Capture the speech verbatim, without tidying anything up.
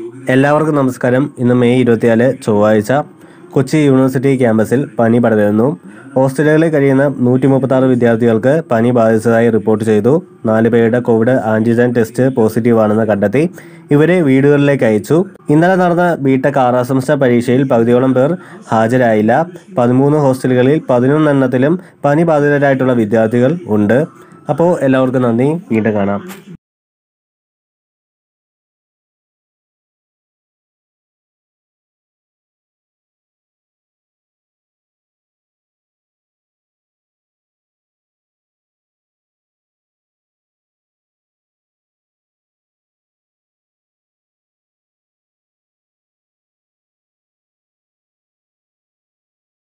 എല്ലാവർക്കും നമസ്കാരം. ഇന്ന് മെയ് ഇരുപത്തിനാല് ചൊവ്വാഴ്ച കൊച്ചി യൂണിവേഴ്സിറ്റി ക്യാമ്പസിൽ പനി പടരുന്നു. ഹോസ്റ്റലുകളിൽ കഴിയുന്ന നൂറ്റി മുപ്പത്തി ആറ് വിദ്യാർത്ഥികൾക്ക് പനി ബാധിച്ചതായി റിപ്പോർട്ട് ചെയ്തു. നാല് പേരുടെ കോവിഡ് ആന്റിജൻ ടെസ്റ്റ് പോസിറ്റീവ് ആണെന്ന് കണ്ടെത്തി. ഇവരെ വീടുകളിലേക്ക് അയച്ചു. ഇന്നലെ നടന്ന ബിടെക് ആറാം സെമസ്റ്റർ പരീക്ഷയിൽ പകുതിയോളം പേർ ഹാജരായില്ല. പതിമൂന്ന് ഹോസ്റ്റലുകളിൽ പതിനൊന്നെണ്ണത്തിലും പനി ബാധിതരായിട്ടുള്ള വിദ്യാർത്ഥികൾ ഉണ്ട്. അപ്പോൾ എല്ലാവർക്കും നന്ദി. വീണ്ടും കാണാം.